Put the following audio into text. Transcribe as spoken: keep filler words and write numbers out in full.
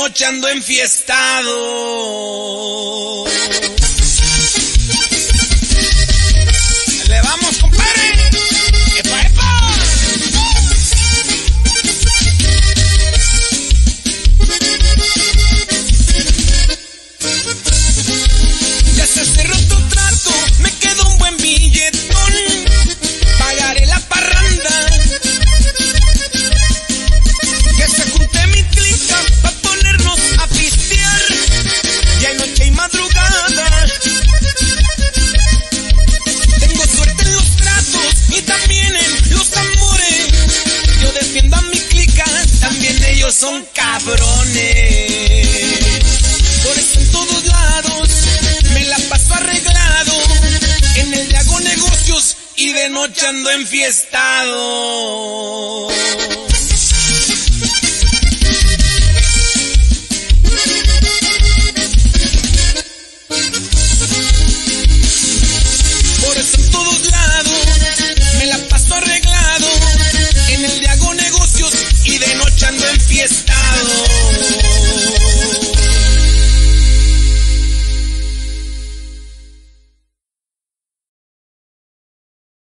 noche ando enfiestado. Le vamos, compadre. ¡Epa, epa! Ya se cerró tu trato, me quedó un buen billetón. Pagaré la parranda, que se junte mi clica pa' ponernos a pistear. Ya hay noche y madrugada. Tengo suerte en los tratos y también en los amores. Yo defiendo a mi clica, también ellos son cabrones. Por eso en todos lados me la paso arreglado. En el día hago negocios y de noche ando enfiestado.